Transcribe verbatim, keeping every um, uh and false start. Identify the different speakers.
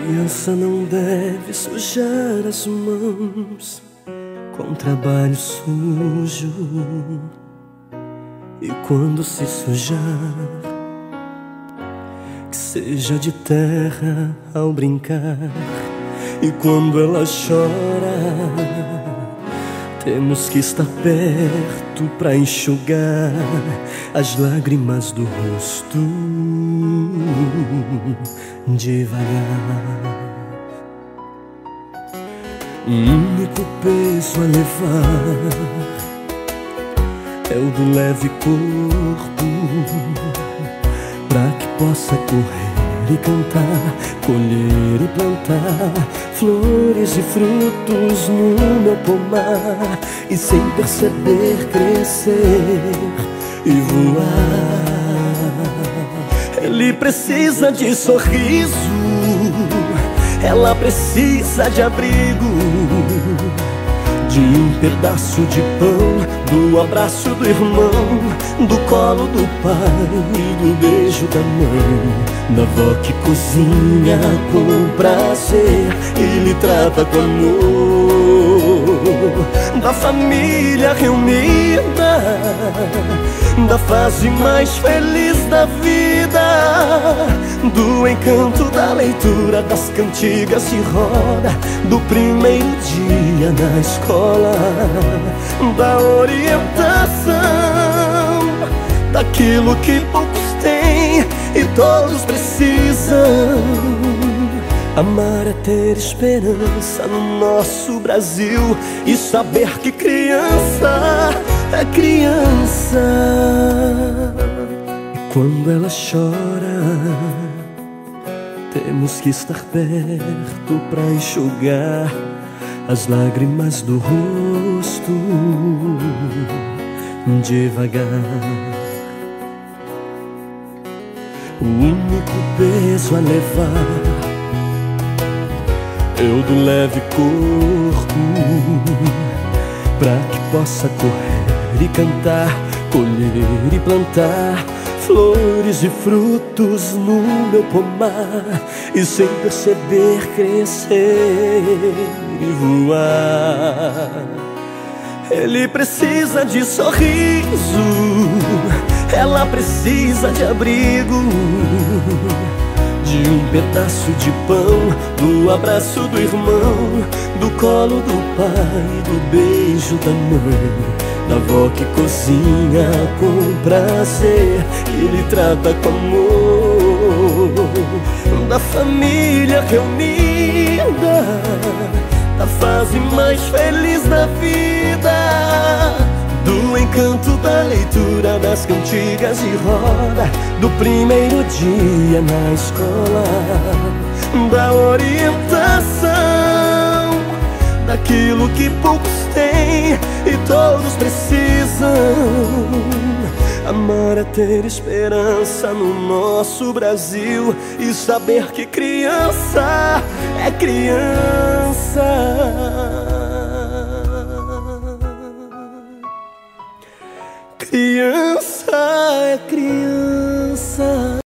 Speaker 1: Criança não deve sujar as mãos com trabalho sujo. E quando se sujar, que seja de terra ao brincar. E quando ela chora, temos que estar perto pra enxugar as lágrimas do rosto devagar. Um único peso a levar é o do leve corpo, pra que possa correr e cantar, colher e plantar flores e frutos no meu pomar, e sem perceber crescer e voar. Ele precisa de sorriso, ela precisa de abrigo, de um pedaço de pão, do abraço do irmão, do colo do pai e do beijo da mãe, da avó que cozinha com prazer e lhe trata com amor, da família reunida, da fase mais feliz da vida, do encanto da leitura, das cantigas de roda, do primeiro dia na escola, da orientação, daquilo que poucos têm e todos precisam. Amar é ter esperança no nosso Brasil e saber que criança é criança. E quando ela chora, temos que estar perto pra enxugar as lágrimas do rosto devagar. O único peso a levar é o do leve corpo, pra que possa correr e cantar, colher e plantar flores e frutos no meu pomar, e sem perceber crescer e voar. Ele precisa de sorriso, ela precisa de abrigo, de um pedaço de pão, do abraço do irmão, do colo do pai, do beijo da mãe, da avó que cozinha com prazer e lhe trata com amor, da família reunida, da fase mais feliz da vida, do encanto da leitura, das cantigas de roda, do primeiro dia na escola, da orientação, daquilo que poucos têm e todos precisam. Amar é ter esperança no nosso Brasil e saber que criança é criança. Criança é criança.